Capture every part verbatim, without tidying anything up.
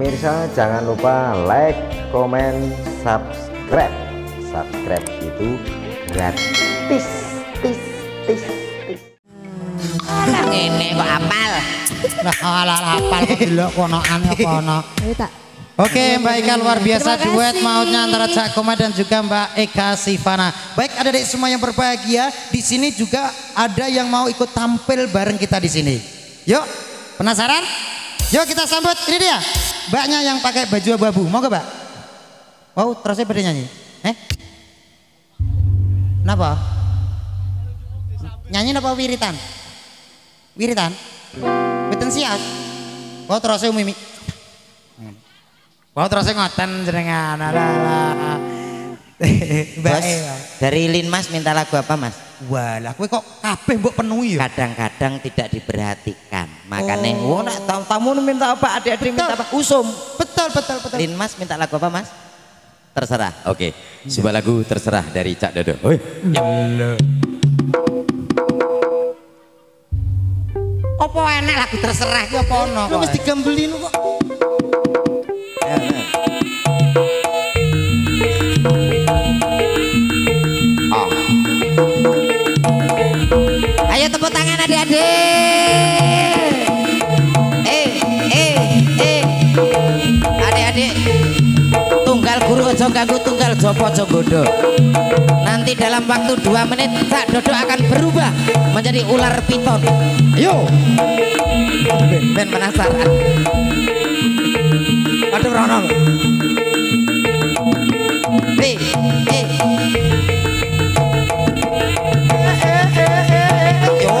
Pemirsa jangan lupa like, komen, subscribe. Subscribe itu gratis. Tis, tis, tis. Orang ini kok apal. Lah ala apal kok delok konoan apa ono. Oke, Mbak Eka luar biasa duet mautnya antara Cak Koma dan juga Mbak Eka Sivana. Baik, adik-adik semua yang berbahagia, di sini juga ada yang mau ikut tampil bareng kita di sini. Yuk, penasaran? Yuk kita sambut, ini dia. Mbaknya yang pakai baju abu-abu, mau gak Mbak? Wow, terusnya pada nyanyi. Eh? Kenapa? Nyanyi apa wiritan? Wiritan? Wiritan siap? Wow, terusnya umimi. Wow, terusnya ngoten jenengan. Bos, dari Linmas minta lagu apa Mas? Walah, kowe kok kabeh mbok penuhi ya? Kadang-kadang tidak diperhatikan. Makanya, oh, nak tamu minta apa, adik-adik minta apa? Usum. Betul, betul, betul. Linmas minta lagu apa Mas? Terserah. Oke, sebuah lagu terserah dari Cak Dodo. Oi. Apa enak lagu terserah ki apa ono? Lu mesti gambelin kok. Oh. Ayo tepuk tangan adik-adik. Eh, eh, eh. Adik-adik. Tunggal guru ojo ganggu tunggal jopo ojo godo. Nanti dalam waktu dua menit Cak Dodo akan berubah menjadi ular piton. Ayo. Ben penasaran. Aduh Rono. Eh, eh. Yo.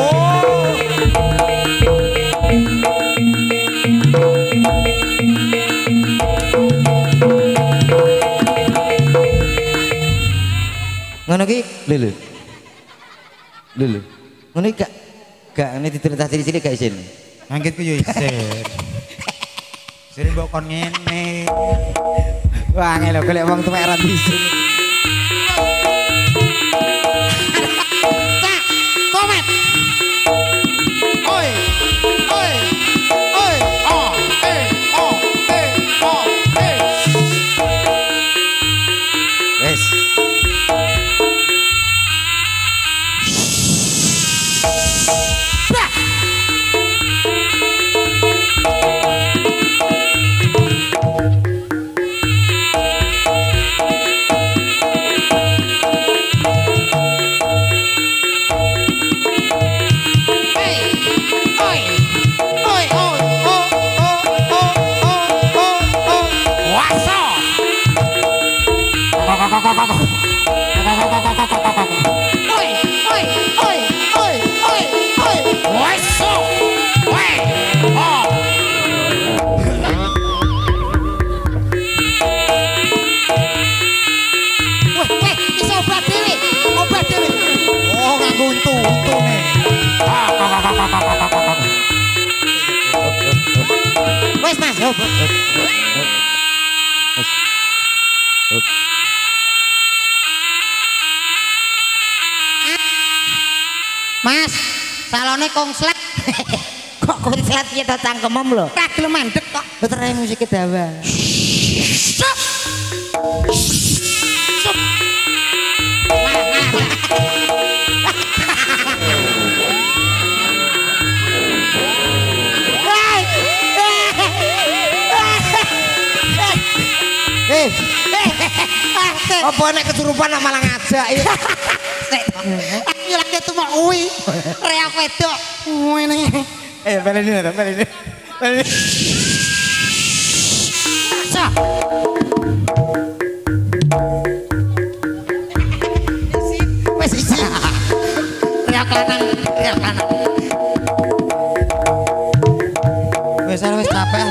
Ngono ki lho lho. Lho lho. Ngono iki gak gak ngene dicerita cilik-cilik gak isin. Anggitku yo isin. Sering mbok kon ngene. Wah, ngene lho golek wong tuwek ra isin. Cak, komet. Oi. Oi. Oi. Oh, eh, oh, eh, oh, eh. Wes. Wes Mas, hop. Mas, salone kongslet. Kok konslet ya to cangkemem lho. Tak gelem mandek kok. Putere musik dawa. Stop. Stop. Malah, malah, malah. Eh, apa nek kesurupan malah ngajak ya. Aku lagi tuh mau uwi. Reak wedok. Ngene. Eh, baleni ora, baleni. Baleni. Sa. Wes isi. Reak lanang, reak lanang. Wes wes capek.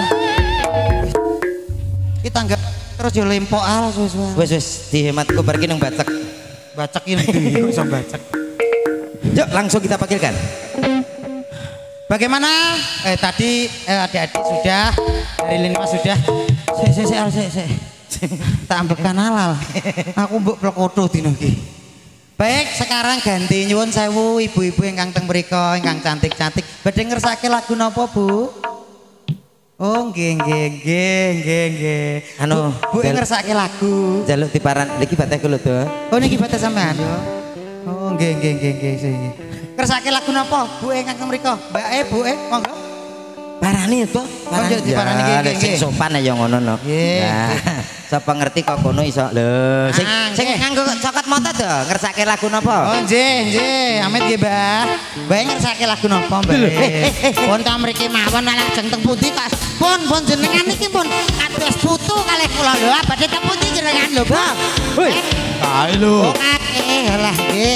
Kita enggak terus yo lempok al wes wes wes dihematku bar ki nang bacek. Bacek ini iso bacek. Yuk langsung kita panggilkan. Bagaimana? Eh tadi eh, adik-adik sudah dari Linmas sudah. Sik sik sik sik sik. Tak ambekan halal. Aku mbok plekoto dino iki. Baik, sekarang ganti nyuwun sewu ibu-ibu ingkang teng mriko ingkang cantik-cantik. Badhe ngersake lagu napa, Bu? Oh nggih nggih nggih nggih nggih. Anu, Bu ngersake lagu. Jaluk diparan niki batehku lho, Do. Oh niki bateh sampean yo. Oh nggih nggih nggih nggih sih. Ngersake lagu napa? Bu ingkang mriku. Mbak e, Bu e, monggo. Parani to, parani diparani nggih nggih. Sing sopan ya ngono no. Nah, sapa ngerti kok kono iso. Lho, sing sing nganggo cokot mata to, ngersake lagu napa? Oh nggih nggih, amit nggih, Mbah. Mbah ngersake lagu napa, Mbah? Pun ta mriki mawon lajeng teng pundi kok? Pun pun jenengan niki pun kados putu kalih kula lho, badhe teng pundi jenengan lho, Bang? Woi, kae lho. Oh akeh lah nggih.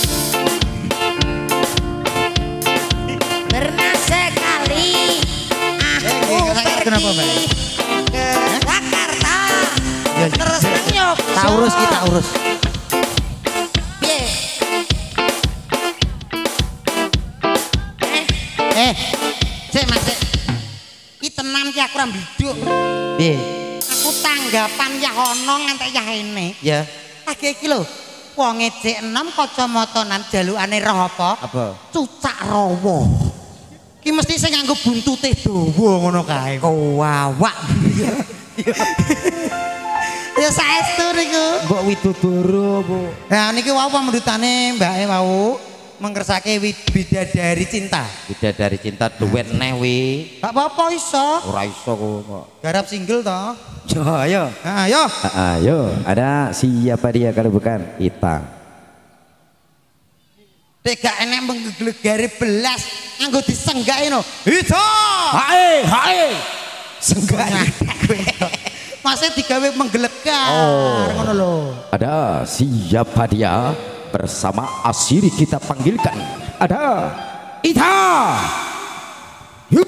Pernah sekali aku Kenapa, Mbak? ke Jakarta Ya, terus menyok Tak urus kita urus. piye Eh, sik Mas. Sik. Ki tenan ki aku ora mbiduk. piye Aku tanggapan ya ono ngantek ya ini. ya Lagi iki lho. Wong ejek enom kacamatanan jalukane roh apa? apa Cucak rawa. Ki mesti sing nganggo buntute dawa ngono kae. kowawak Ya saestu niku. mbok Widodoro Bu Nah niki wau pamendutane mbake wau mengkersake bidadari cinta. Bidadari cinta duet neh wi Gak apa-apa iso. ora iso kok Garap single to. yo ayo Nah, ayo. Ayo, ada siapa dia kalau bukan Ita. Dek gak enek mengglegari belas nganggo disenggake no. Itu. Hae, hae. Senggake. Masih digawe menggelegar Oh. ngono lho. Ada siapa dia? Bersama Asiri kita panggilkan. Ada Ita. Yup.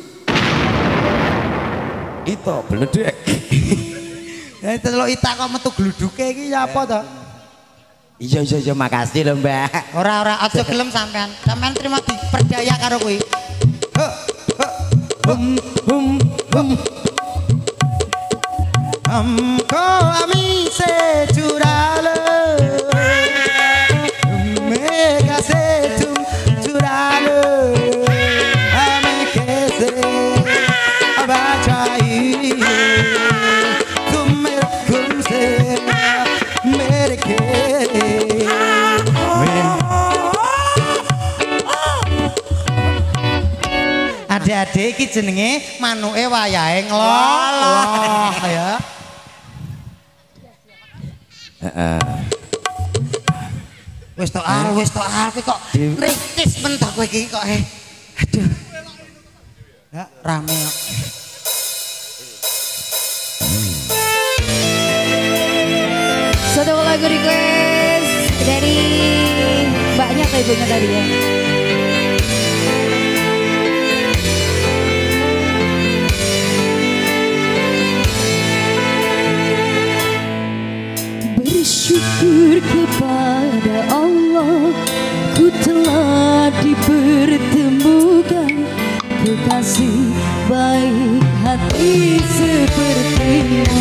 Ita beledek. Ya telok Ita kok metu gluduke iki ya apa to? iya iya iya makasih lho Mbak Ora ora aja gelem sampean. Sampean terima diperdaya karo kuwi. Heh. Hum hum hum. हमको अमी से चुरा लो मेरा से तुम चुरा लो हमें कैसे अब चाहिए तुम मेरे खून से मेरे के adik-adik iki jenenge manuke wayahe ngloloh ya. Heeh. Wis tok al, wis tok al kok ritis men tok kowe iki kok eh. Aduh. Ya rame kok. Satu lagu request dari mbaknya atau ibunya tadi ya. Bersyukur kepada Allah, ku telah dipertemukan kekasih baik hati sepertimu.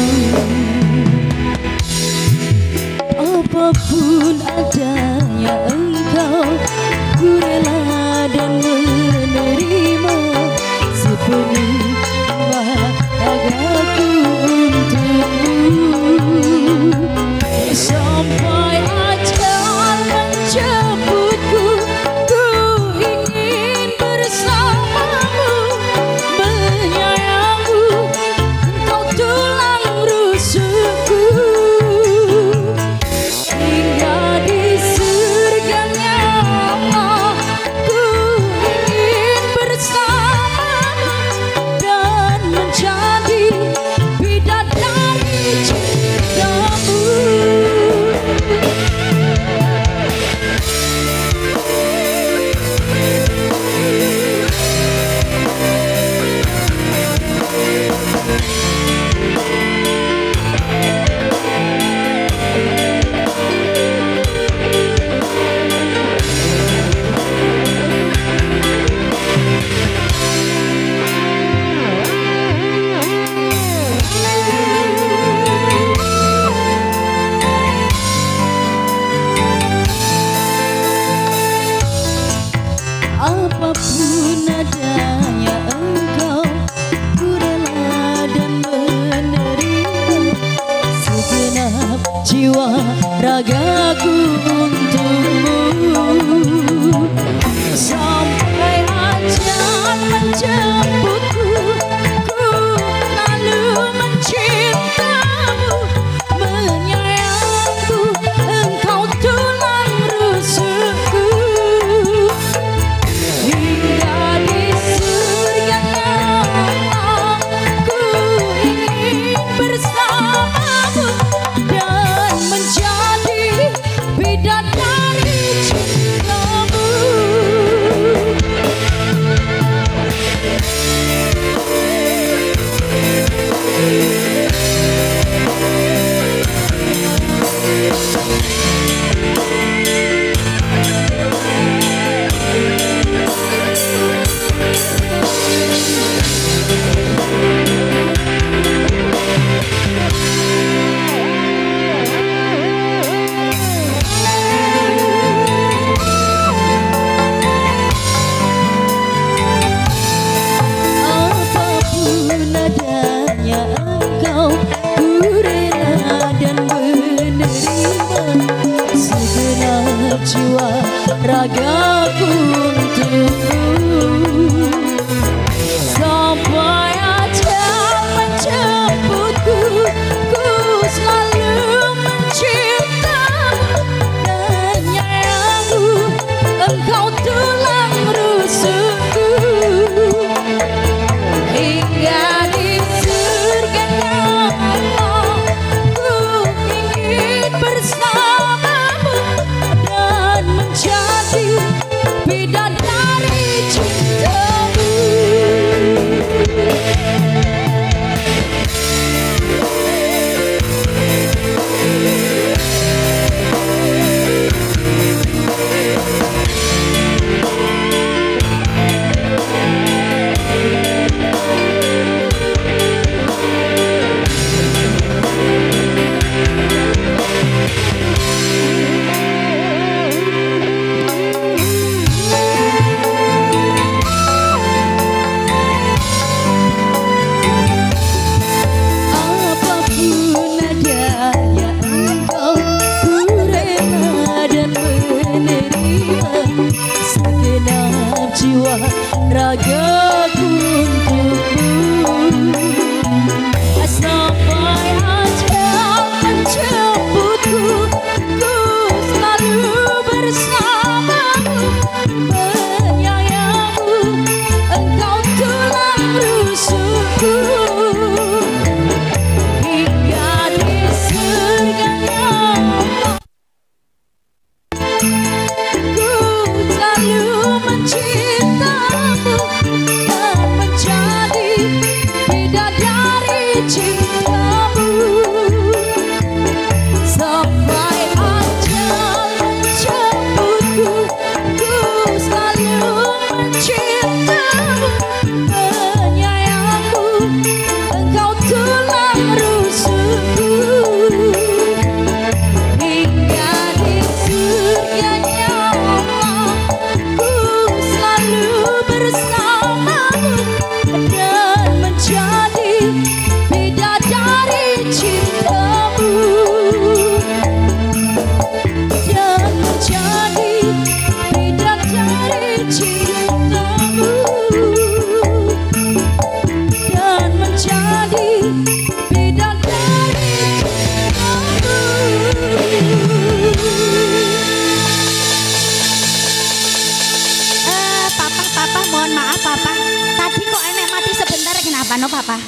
Apapun adanya engkau, ku rela dan menerima sepenuh ragaku untukmu. Sampai ajal menjemputku, ku ingin bersamamu, menyayangmu, engkau tulang rusukku. Hingga di surganya Allah, ku ingin bersamamu dan menjadi bidadari cintamu. Apapun adanya engkau, ku jiwa ragaku untukmu sampai ajal menjemputku ku lalu mencintamu menyayangku engkau tulang rusukku hingga di surganya aku ingin bersamamu dan menjadi bidadari cintamu. Apapun adanya engkau ku rela dan menerima segenap jiwa ragaku untukmu sampai ajal menjemputku ku selalu mencintamu dan nyayangu engkau tulang rusukku hingga di surganya aku ingin bersamamu dan menjadi bidadari cintamu. Apapun adanya engkau ku rela dan menerima segenap jiwa ragaku untukmu sampai ajal menjemputku ku selalu bersamamu menyayangmu engkau tulang rusukku hingga di surganya ku selalu mencintamu dan menjadi bidadari cintamu sampai ajal menjemputku ku selalu mencintamu menyayangmu engkau tulang rusukku hingga di surganya ku selalu bersamamu dan menjadi bidadari cintamu dan menjadi bidadari cintamu dan menjadi bidadari Eh, papa, papa, mohon maaf, papa. Tadi kok enek mati sebentar, kenapa no, papa?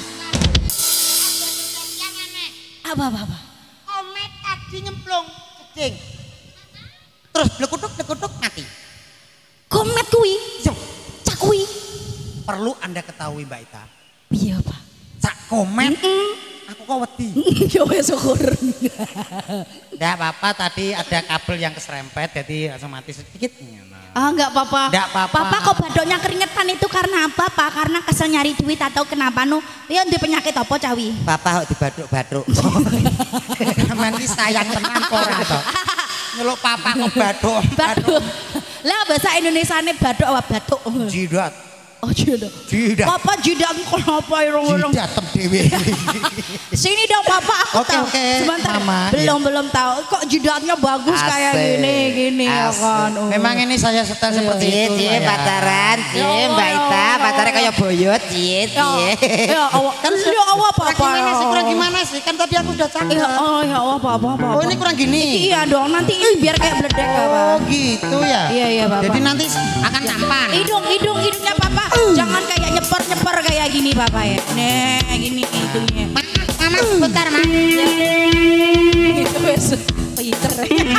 Apa, papa? Komet tadi nyemplung jeding. Terus blekutuk-blekutuk mati. Komet kui, Yo, cak kui. perlu Anda ketahui Mbak Ita. Iya, pak. Cak komet, aku kok wedi. Ya wes syukur. Enggak apa-apa, tadi ada kabel yang keserempet jadi langsung mati sedikit. Ah, enggak apa-apa. Enggak apa-apa. Papa kok badoknya keringetan itu karena apa, Pak? Karena kesel nyari duit atau kenapa no? Ya ndek penyakit apa, Cawi? Papa kok dibaduk-baduk. Sampeyan iki sayang tenan kok ora to. Nyeluk papa kok baduk. Baduk. Lah bahasa Indonesiane badok apa batuk? Jidat. Oh jidat. Jidat. Papa jidat kenapa irung-irung? Jidat tem dewe. Sini dong Papa, aku Oke, tahu. oke, Sebentar. Mama. Belum belum tahu. Kok jidatnya bagus kayak Asik. gini gini ya Asik. kan. Oh. Memang ini saya setel seperti Cie, itu. cie, sayang. pacaran, cie, Ya Allah, Mbak ya Ita, Allah. pacarnya kayak boyot, cie, Ya, cie. ya Allah. Kan ya Allah Papa. Gimana sih kurang gimana sih? Kan tadi aku udah cakep. Ya Allah ya Allah Papa Papa. Oh ini kurang gini. Iya dong, nanti ini biar kayak beledek Papa. Oh gitu ya. Iya iya Papa. Jadi nanti akan tampan. hidung hidung hidungnya Papa jangan kayak nyeper nyeper kayak gini Papa ya. Nih gini hidungnya. Mama sebentar Mas. Gitu wes. Pinter.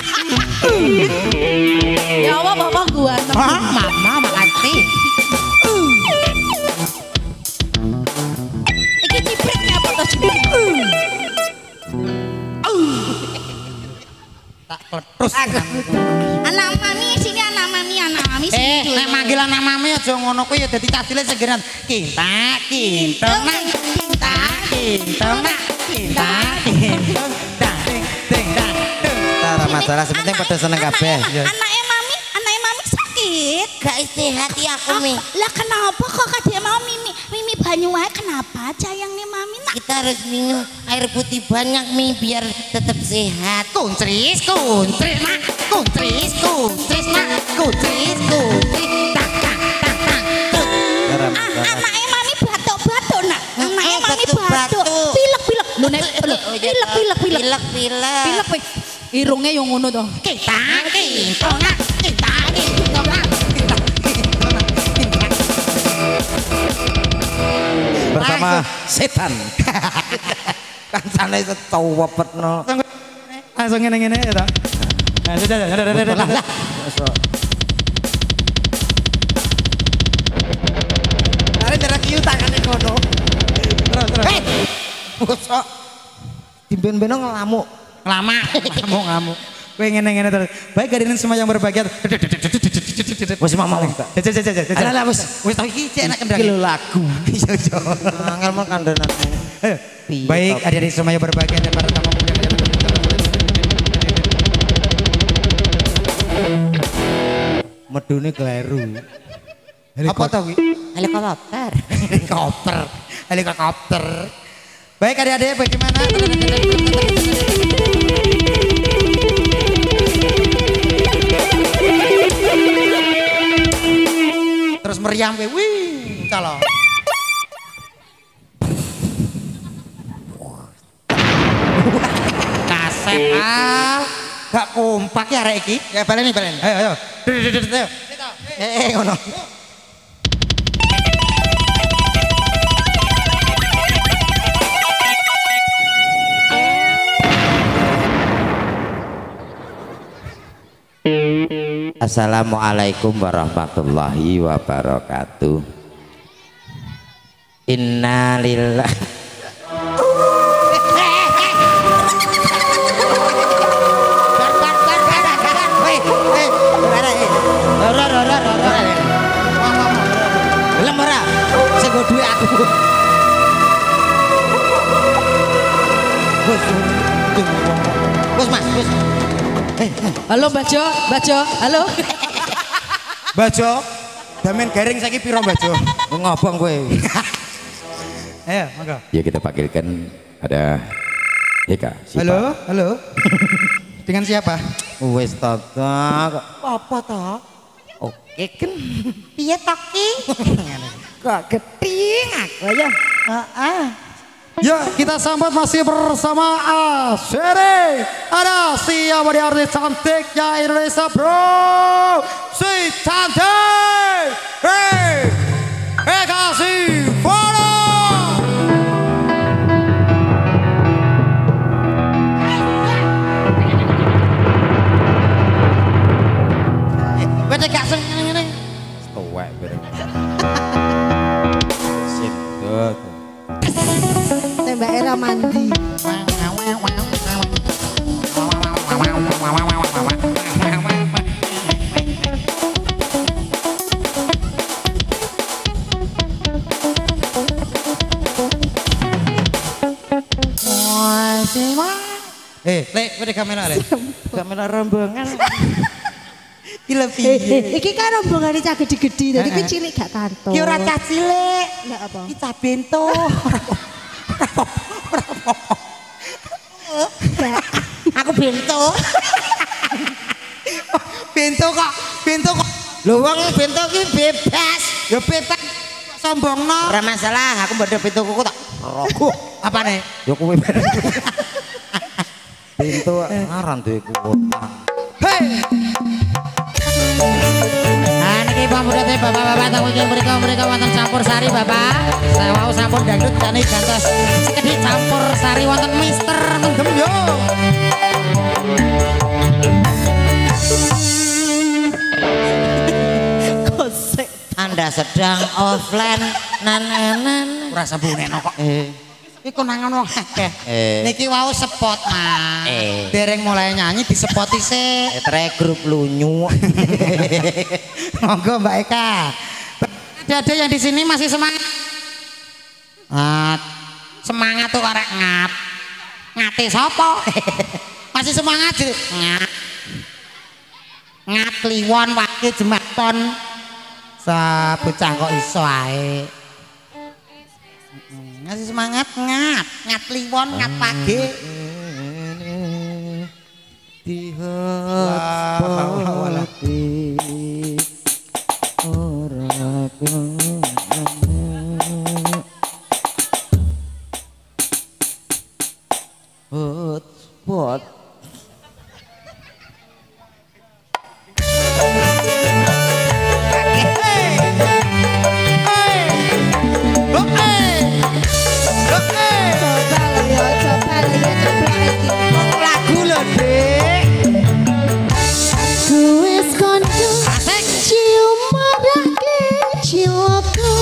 Ya Allah Papa gua. Oh, Mama makasih. Iki cipretnya apa tuh cipret? Tak kletus. Anak mami sini anak mami anak mami sini. Eh, dulu. nek manggil anak mami aja ngono kuwi ya dadi cacile segeran. Kinta, kintong, nak, kinta, kintong, nak, kinta, kintong, dang, ding, ding, dang, ding. Tara masalah sepenting pada seneng kabeh. Anaknya mami, anaknya mami sakit. Gak istirahat ya aku Mi. Lah kenapa kok kadek mau mimi mimi banyu wae kenapa sayangnya mami nak? Kita harus minum air putih banyak Mi biar tetap sehat. Kuntris, kuntris, nak, kuntris, kuntris, nak, kuntris, kuntris, tak, tak, tak, tak. Tara Ah, masalah. anaknya mami batuk-batuk nak. Anaknya Oh, mami batuk-batuk. batuk. Pilek-pilek. Lu nek pilek pilek pilek pilek. Pilek pilek. Pilek pilek. Irungnya yang ngono dong. Kita, kintong, nak, kita, kintong, nak, kita, kintong, nak, kita. Bersama setan. Kan sana itu cowopetno. Langsung langsung ngene-ngene ya toh. Nah, sudah, sudah, sudah, sudah, sudah. Are jarak kiyu tangane kono. Terus, terus. Eh. Mosok dimben-beno ngelamuk. Lama, ngamuk, ngamuk. Kowe ngene-ngene terus. Baik hadirin semua yang berbahagia. Wis mama. Jajal, jajal, jajal. Ada lah, wis. Wis tau iki cek enak kendang. Kilo lagu. Iya, iya. Angel mau kandonan. Ayo. Baik hadirin semua yang berbahagia dan para tamu mulia. Medune kleru. Apa tau ki? Helikopter. Helikopter. Helikopter. Baik adik-adik bagaimana? Terus meriam we. Wih, calon. Kasep ah. Gak kompak ya arek iki. Ya baleni baleni. Ayo ayo. Ayo. Eh eh ngono. Assalamualaikum warahmatullahi wabarakatuh. Innalillahi. Lemora, sing go duwe aku. Wes, wes Mas, wes. Halo Bajo, Bajo, halo. Bajo, damen garing saiki piro Bajo? Ngobong kowe. Ayo, monggo. Ya kita panggilkan ada Eka. Sipa. Halo, halo. Dengan siapa? Wes tata. Apa toh? Oke kan. Piye toki? Kok geting aku ya. Heeh. Ya, kita sambut masih bersama Ashere. Ada siapa di artis cantiknya Indonesia, bro? Si cantik. Hey, Eka Sifana. Beda gak seneng-seneng. Tuwek kowe. Sindut. Tembak era mandi. Eh, Lek, beda kamera, Lek. Kamera rombongan. Iki piye? Iki kan rombongane cah gede-gede, dadi iki cilik gak kantor. Ki ora cah cilik. Lah apa? Ki cah bento. Aku bento. Bento kok, bento kok. Lho wong bento ki bebas. Ya bebas sombongno. Ora masalah, aku mbadhe bento kuku tak rogo. Apane? Yo kowe pintu ngaran duwe kuota. Hei. Nah niki pemuda teh bapak-bapak tamu iki mereka mereka wonten campur sari Bapak. Saya mau sampun dangdut jane gantos sekedhik campur sari wonten Mister Menggem yo. Kosek. Anda sedang offline nanan. Ora sambune kok. Eh. Iku nang ngono akeh. Eh. Niki wau spot, Mas. Eh. Dereng mulai nyanyi disepoti sik. Etre grup lunyu. Monggo Mbak Eka. Ada-ada yang di sini masih semangat. Ngat. Semangat tuh karek ngat. Ngate sapa? Masih semangat sih. Ngat. Ngat kliwon wake jematon. Sa bocah kok iso ae. Masih semangat ngat, ngat kliwon, ngat pagi. Di hati ora hotspot. Lagu lho, Dik. Wis kondo cium marake jiwaku.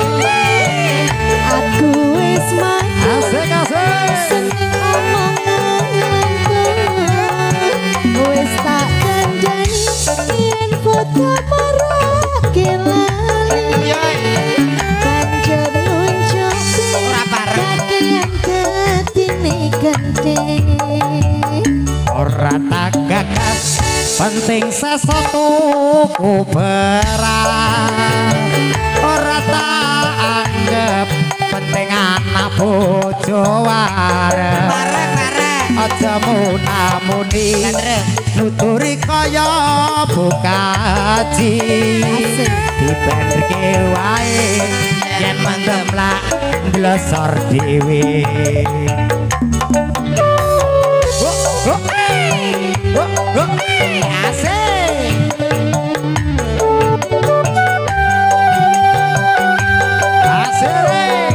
Aku wis mati. Asik asik. Seneng omonganku. Wis tak kandhani yen foto marake lali. Banjur nunjuki Ora bareng. kakean ketine gede. Ora tak gagas penting sesuatu ku berat. Ora tak anggap penting anak bojo wareng. Aja munamuni nuturi kaya bukaji. Dibenderke wae yen mendem lak nglesor dhewe. Asik. Asik.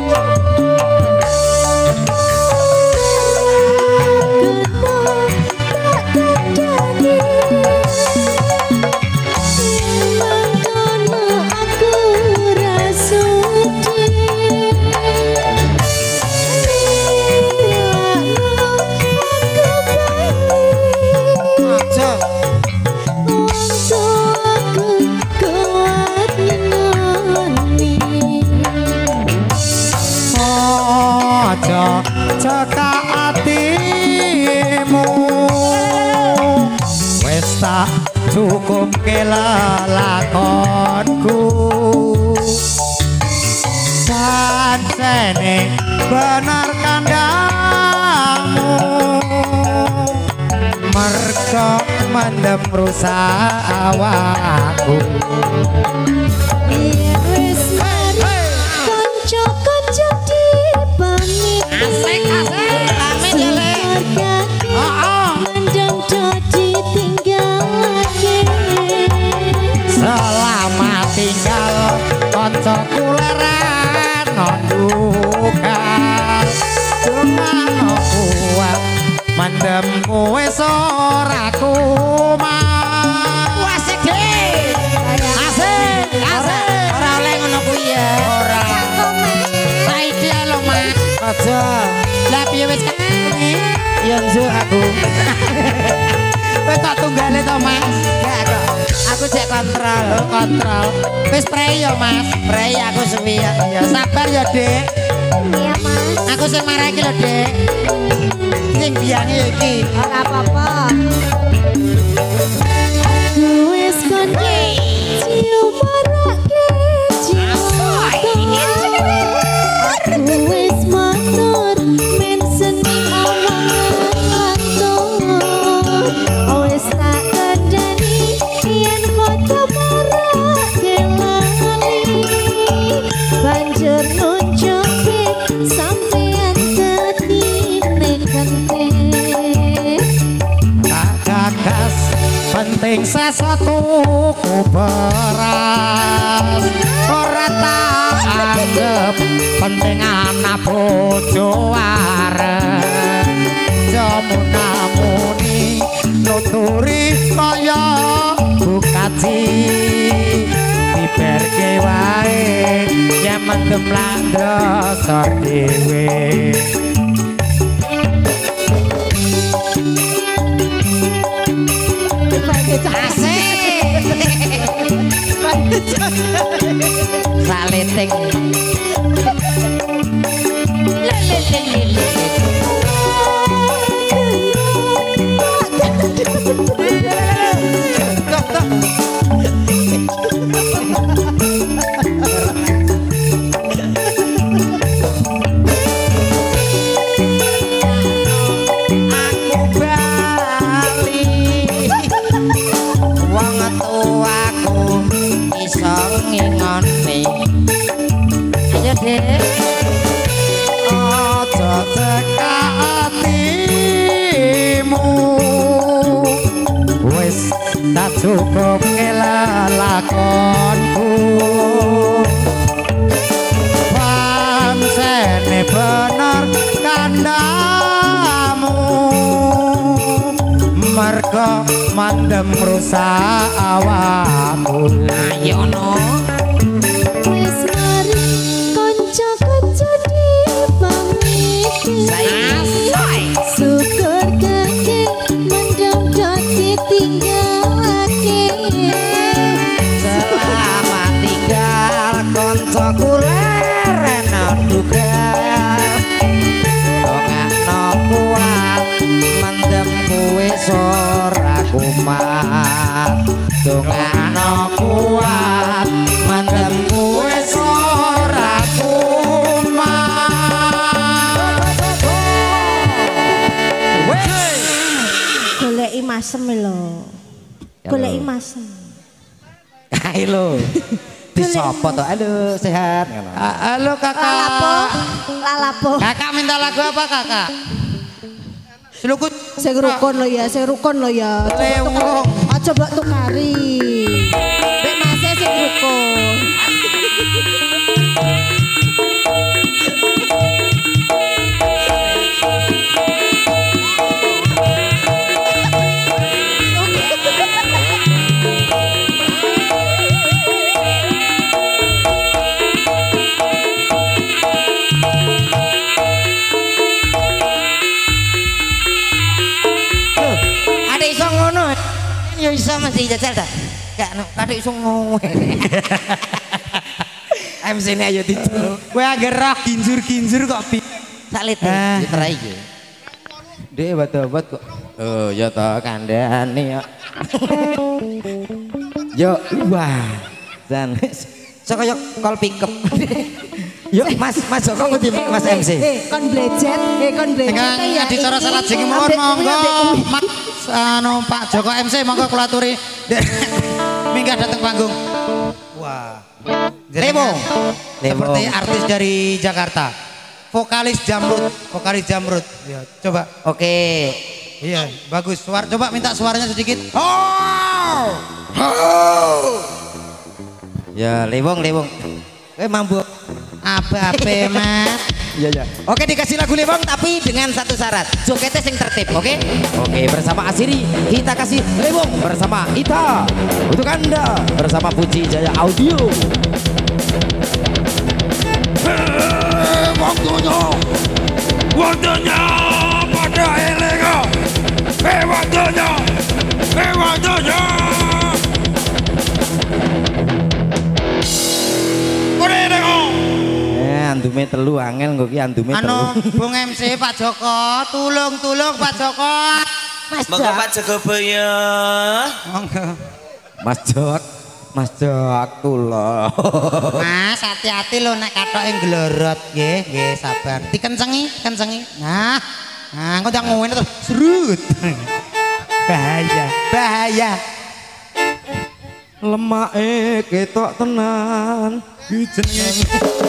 Aja cekak atimu, wis tak cukup kelelakonku. Sancene bener kandamu, mergo mendem rusak awakku. Asik asik pamit ya Le. Heeh. Selamat tinggal kanca kuleran nondukan. Cuma kuat mendem kowe ora kumat. Asik deh. Asik asik. Ora oleh ngono kuwi ya. Ora. Saiki lho Mas. Aja. Lah piye wis kangen? Ya njuk aku. Kowe kok tunggale to Mas? Gak kok. Aku cek kontrol. Oh, kontrol. Wis spray ya Mas. Spray aku suwi ya. Ya sabar ya, Dik. Iya Mas. Aku sing marah iki lho, Dik. Sing biyange ya iki. Ora apa-apa. Aku penting sesuatu ku beras ora tak anggap penting anak bojo arep jamunamuni nuturi kaya bukaji diberke wae yen mendem landhasar dhewe. Asik. Saleting. Aja teka atimu wis tak cukup kelelakonku pancene bener kandamu mergo mandem rusak awakmu. Ayo no syukur kakek mendem doti tinggalake selamat tinggal koncoku lerena dugal dongakno kuat mendem kuwe ora kumat dongakno kuat mendem kuwe ora goleki masem lho. Goleki masem. Kae lho. Disopo to? Halo, sehat. Halo kakak. Lalapo. Lalapo. Kakak minta lagu apa kakak? Selukut. Sing rukun lho ya, sing rukun lho ya. Lewong. Aja mbok tukari. Mbek Mas sing rukun. Yo iso mesti jajal ta. Gak no, kadek iso ngowe. M C-ne ayo ditu. Kowe anger roh ginjur-ginjur kok bi. Sak lite diterai iki. Dek obat-obat kok. Oh, ya to kandhane yo. Yo, wah. Dan Saka yo kol pickup. Yuk Mas, Mas Joko ngerti Mas M C. Eh, kon blejet, eh kon blejet ya. Adicara salat jengi mawon monggo. Mas anu Pak Joko M C monggo kula aturi. Minggah dateng panggung. Wah. Lewo. Seperti artis dari Jakarta. Vokalis Jamrut, vokalis Jamrut. Ya, coba. Oke. Iya, bagus. Suara coba minta suaranya sedikit. Oh! Oh! Ya, lewong, lewong. Eh mampu. Apa-apa, Mas? iya ya. Oke, dikasih lagu lewong tapi dengan satu syarat. Jogetnya sing tertib, oke? Oke, bersama Asiri kita kasih lewong bersama Ita. Untuk Anda bersama Puji Jaya Audio. Hei, waktunya, waktunya pada elenga. Hei, waktunya, hei, waktunya. Andume telu angel nggo ki andume telu. Anu Bung M C Pak Joko, tulung tulung Pak Joko. Mas Monggo Pak Joko Boyo. Monggo. Mas Jok, Mas Jok kula. Mas hati-hati lho nek katoke glorot nggih, nggih sabar. Dikencengi, kencengi. Nah, nah engko tak ngene terus serut. Bahaya, bahaya. Lemake ketok tenan. Jenenge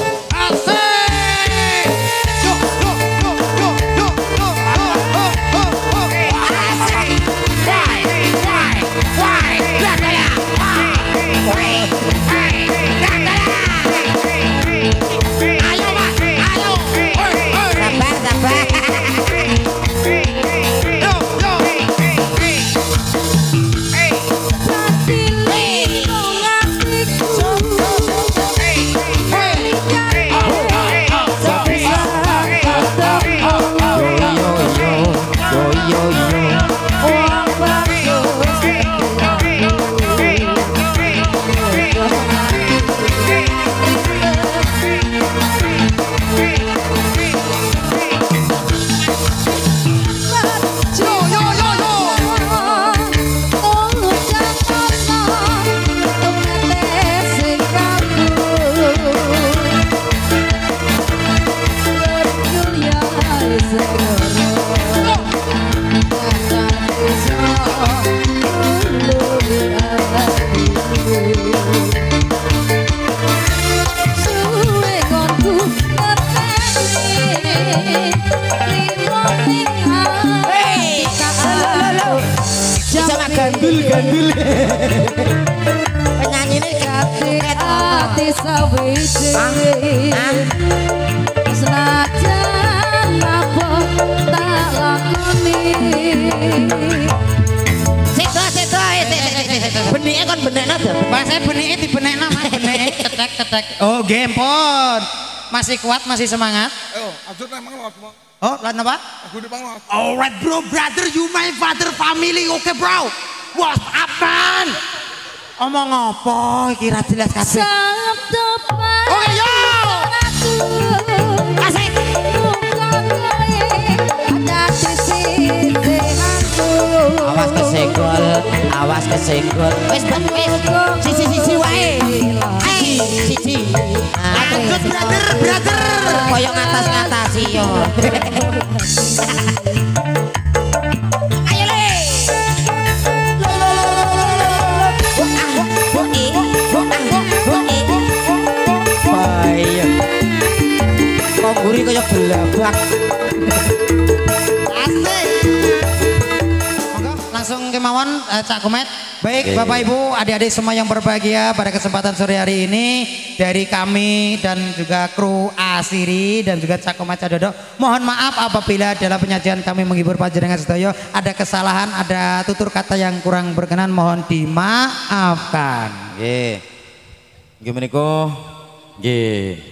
gandul-gandul. Penyanyine Kapit ati sawiji senajan apa tak lakoni. Sedo sedo benike kon benekno to. Mas saya benike dibenekno Mas benike cetek-cetek. Oh, nggih pun. Masih kuat, masih semangat. Oh, aja nang manglos. Oh, lan apa? Aku di manglos. Alright bro, brother, you my father family, oke okay, bro. What's up man? Omong apa? Kira jelas kabeh. Sangat tepat. Oke yo. Asik. Ada di sisi hantu. Awas kesenggol, awas kesenggol. Wis wis sisi sisi wae. Ai sisi. Lanjut brother, brother. Koyo ngatas-ngatasi yo. Ayo le. Baik. Kok guri kaya belabak. Asik. Monggo langsung kemauan eh, Cak Komet. Baik Bapak Ibu, adik-adik semua yang berbahagia pada kesempatan sore hari ini dari kami dan juga kru Asiri dan juga Cak Komet Cadodo. Mohon maaf apabila dalam penyajian kami menghibur panjenengan sedaya ada kesalahan, ada tutur kata yang kurang berkenan, mohon dimaafkan. Nggih. Nggih menika nggih.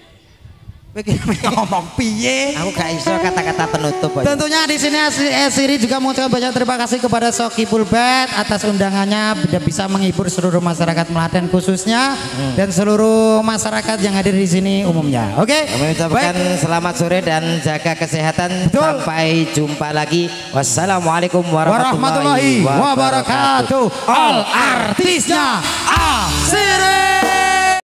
Ngomong piye? Aku gak iso kata-kata penutup. Tentunya di sini Asiri juga mengucapkan banyak terima kasih kepada Soki Pulbet atas undangannya bisa menghibur seluruh masyarakat Melaten khususnya hmm. dan seluruh masyarakat yang hadir di sini umumnya. Oke. Okay? Kami ucapkan selamat sore dan jaga kesehatan. Betul. Sampai jumpa lagi. Wassalamualaikum warahmatullahi, warahmatullahi wabarakatuh. All artisnya Asiri.